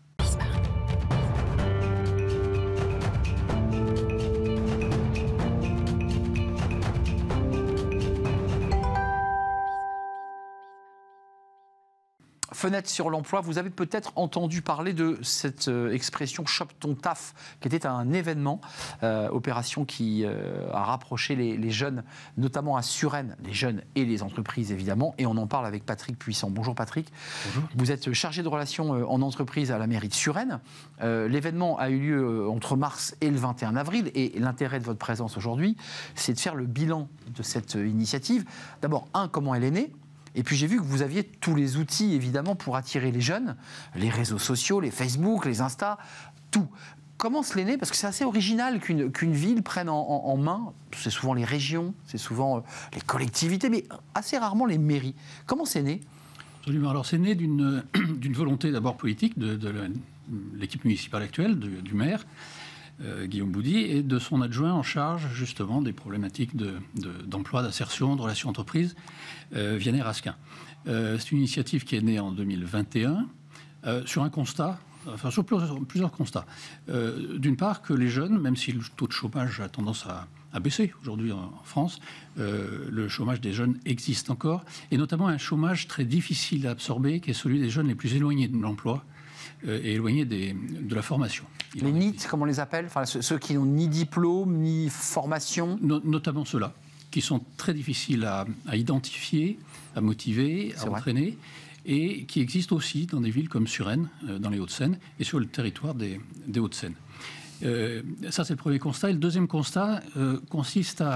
Speaker 1: Fenêtre sur l'emploi, vous avez peut-être entendu parler de cette expression « chope ton taf » qui était un événement, opération qui a rapproché les jeunes, notamment à Suresnes, les jeunes et les entreprises évidemment, et on en parle avec Patrick Puissant. Bonjour Patrick. Bonjour. Vous êtes chargé de relations en entreprise à la mairie de Suresnes. L'événement a eu lieu entre mars et le 21 avril, et l'intérêt de votre présence aujourd'hui, c'est de faire le bilan de cette initiative. D'abord, comment elle est née ? Et puis j'ai vu que vous aviez tous les outils, évidemment, pour attirer les jeunes, les réseaux sociaux, les Facebook, les Insta, tout. Comment cela est né? Parce que c'est assez original qu'une ville prenne en main, c'est souvent les régions, c'est souvent les collectivités, mais assez rarement les mairies. Comment c'est né?
Speaker 7: Absolument. Alors c'est né d'une volonté d'abord politique de l'équipe municipale actuelle, du maire, Guillaume Boudy, et de son adjoint en charge justement des problématiques d'emploi, d'insertion, de relations entreprises, Vianney Raskin. C'est une initiative qui est née en 2021 sur un constat, enfin sur plusieurs constats. D'une part que les jeunes, même si le taux de chômage a tendance à baisser aujourd'hui en France, le chômage des jeunes existe encore, et notamment un chômage très difficile à absorber, qui est celui des jeunes les plus éloignés de l'emploi et éloignés de la formation.
Speaker 1: Les NEET, comme on les appelle, enfin, ceux qui n'ont ni diplôme, ni formation.
Speaker 7: Notamment ceux-là, qui sont très difficiles à identifier, à motiver, à entraîner, et qui existent aussi dans des villes comme Suresnes, dans les Hauts-de-Seine, et sur le territoire des Hauts-de-Seine. Ça, c'est le premier constat. Et le deuxième constat consiste à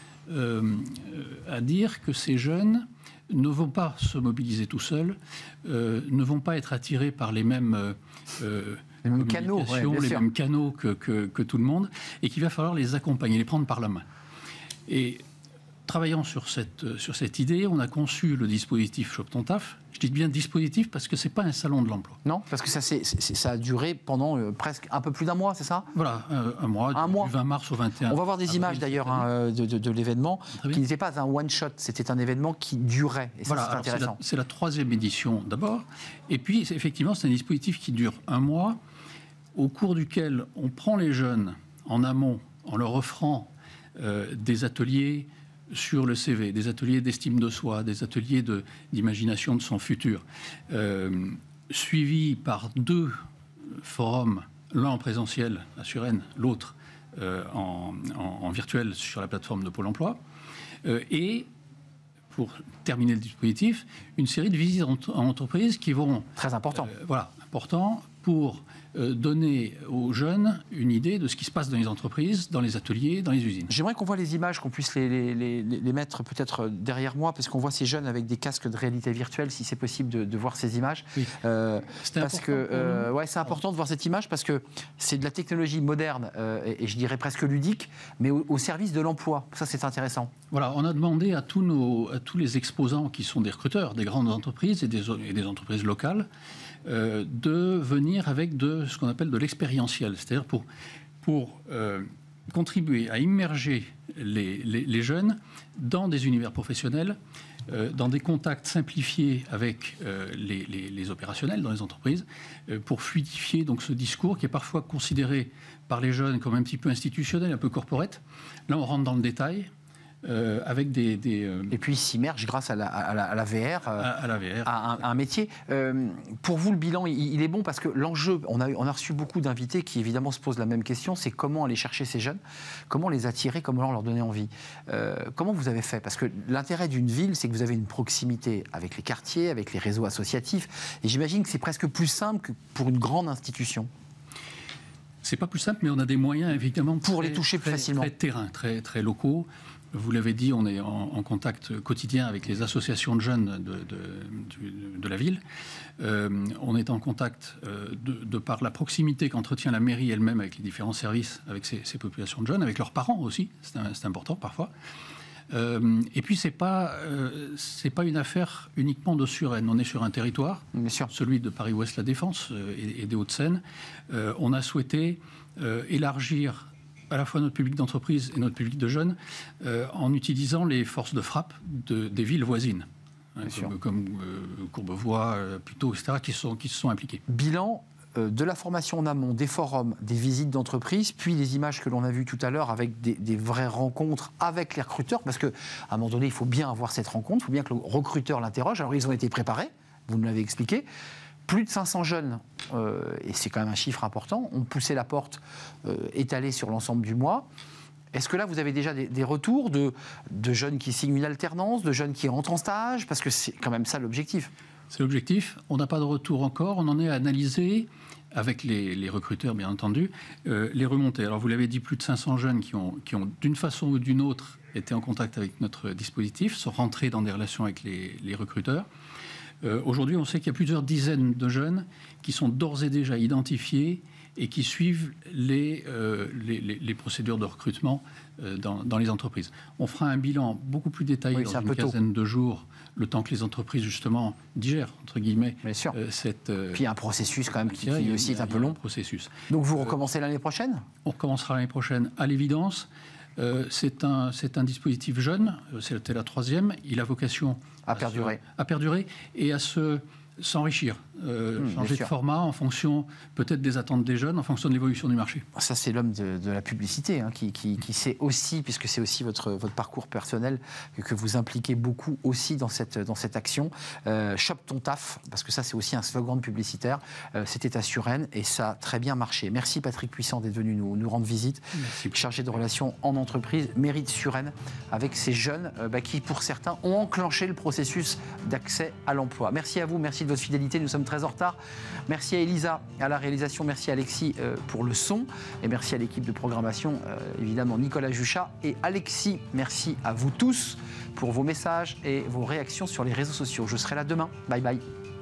Speaker 7: dire que ces jeunes ne vont pas se mobiliser tout seuls, ne vont pas être attirés par les mêmes
Speaker 1: canaux,
Speaker 7: les mêmes canaux que tout le monde, et qu'il va falloir les accompagner, les prendre par la main. Et travaillant sur cette idée, on a conçu le dispositif Chope ton taf. Je dis bien dispositif parce que ce n'est pas un salon de l'emploi.
Speaker 1: Non, parce que ça a duré pendant presque un peu plus d'un mois, c'est ça?
Speaker 7: Voilà, un mois, du 20 mars au 21.
Speaker 1: On va voir des images d'ailleurs de l'événement, qui n'était pas un one-shot, c'était un événement qui durait. Et ça,
Speaker 7: voilà,
Speaker 1: c'est intéressant.
Speaker 7: C'est la 3e édition d'abord. Et puis, effectivement, c'est un dispositif qui dure un mois, au cours duquel on prend les jeunes en amont, en leur offrant des ateliers sur le CV, des ateliers d'estime de soi, des ateliers d'imagination de son futur, suivis par 2 forums, l'un en présentiel à Suresnes, l'autre en virtuel sur la plateforme de Pôle emploi. Et pour terminer le dispositif, une série de visites en entreprise qui vont...
Speaker 1: Très important.
Speaker 7: Important pour donner aux jeunes une idée de ce qui se passe dans les entreprises, dans les ateliers, dans les usines.
Speaker 1: J'aimerais qu'on voit les images, qu'on puisse les mettre peut-être derrière moi, parce qu'on voit ces jeunes avec des casques de réalité virtuelle, si c'est possible de voir ces images.
Speaker 7: Oui.
Speaker 1: Parce que c'est important de voir cette image, parce que c'est de la technologie moderne, et je dirais presque ludique, mais au service de l'emploi. Ça, c'est intéressant.
Speaker 7: Voilà, on a demandé à tous les exposants qui sont des recruteurs, des grandes entreprises et des entreprises locales, de venir avec ce qu'on appelle de l'expérientiel, c'est-à-dire pour contribuer à immerger les jeunes dans des univers professionnels, dans des contacts simplifiés avec les opérationnels dans les entreprises, pour fluidifier donc ce discours qui est parfois considéré par les jeunes comme un petit peu institutionnel, un peu corporate. Là, on rentre dans le détail. Avec
Speaker 1: Et puis il s'immerge grâce à la VR, à un métier. Pour vous, le bilan, il est bon parce que l'enjeu, on a reçu beaucoup d'invités qui évidemment se posent la même question, c'est comment aller chercher ces jeunes, comment les attirer, comment leur donner envie. Comment vous avez fait? Parce que l'intérêt d'une ville, c'est que vous avez une proximité avec les quartiers, avec les réseaux associatifs, et j'imagine que c'est presque plus simple que pour une grande institution.
Speaker 7: C'est pas plus simple, mais on a des moyens évidemment
Speaker 1: pour les toucher plus facilement.
Speaker 7: Très terrain, très locaux. Vous l'avez dit, on est en contact quotidien avec les associations de jeunes de la ville. On est en contact de par la proximité qu'entretient la mairie elle-même avec les différents services, avec ces populations de jeunes, avec leurs parents aussi, c'est important parfois. Et puis c'est pas une affaire uniquement de Suresnes. On est sur un territoire,
Speaker 1: bien sûr,
Speaker 7: celui de Paris-Ouest La Défense et des Hauts-de-Seine. On a souhaité élargir à la fois notre public d'entreprise et notre public de jeunes, en utilisant les forces de frappe des villes voisines, comme Courbevoie, Puteaux, etc., qui se sont impliqués.
Speaker 1: Bilan de la formation en amont, des forums, des visites d'entreprise, puis les images que l'on a vues tout à l'heure avec des vraies rencontres avec les recruteurs, parce qu'à un moment donné, il faut bien avoir cette rencontre, il faut bien que le recruteur l'interroge. Alors, ils ont été préparés, vous me l'avez expliqué. Plus de 500 jeunes, et c'est quand même un chiffre important, ont poussé la porte étalée sur l'ensemble du mois. Est-ce que là, vous avez déjà des retours de jeunes qui signent une alternance, de jeunes qui rentrent en stage? Parce que c'est quand même ça l'objectif.
Speaker 7: C'est l'objectif. On n'a pas de retour encore. On en est à analyser, avec les recruteurs, bien entendu, les remontées. Alors, vous l'avez dit, plus de 500 jeunes qui ont d'une façon ou d'une autre, été en contact avec notre dispositif, sont rentrés dans des relations avec les recruteurs. Aujourd'hui, on sait qu'il y a plusieurs dizaines de jeunes qui sont d'ores et déjà identifiés et qui suivent les procédures de recrutement dans les entreprises. On fera un bilan beaucoup plus détaillé dans une quinzaine de jours, le temps que les entreprises, justement, digèrent, entre guillemets, cette...
Speaker 1: Puis il y a un processus, quand même, qui aussi est un peu long.
Speaker 7: Processus.
Speaker 1: Donc vous recommencez l'année prochaine?
Speaker 7: On recommencera l'année prochaine, à l'évidence. C'est un dispositif jeune, c'était la troisième. Il a vocation à perdurer et à s'enrichir, changer de format en fonction peut-être des attentes des jeunes, en fonction de l'évolution du marché.
Speaker 1: Ça, c'est l'homme de la publicité qui sait aussi, puisque c'est aussi votre parcours personnel, que vous impliquez beaucoup aussi dans cette action. Chope ton taf, parce que ça, c'est aussi un slogan publicitaire. C'était à Suresnes et ça a très bien marché. Merci Patrick Puissant d'être venu nous rendre visite.
Speaker 7: Merci.
Speaker 1: Chargé de relations en entreprise, mairie de Suresnes, avec ces jeunes qui, pour certains, ont enclenché le processus d'accès à l'emploi. Merci à vous, merci de votre fidélité. Nous sommes très en retard. Merci à Elisa à la réalisation, merci à Alexis pour le son et merci à l'équipe de programmation, évidemment Nicolas Juchat et Alexis. Merci à vous tous pour vos messages et vos réactions sur les réseaux sociaux. Je serai là demain. Bye bye.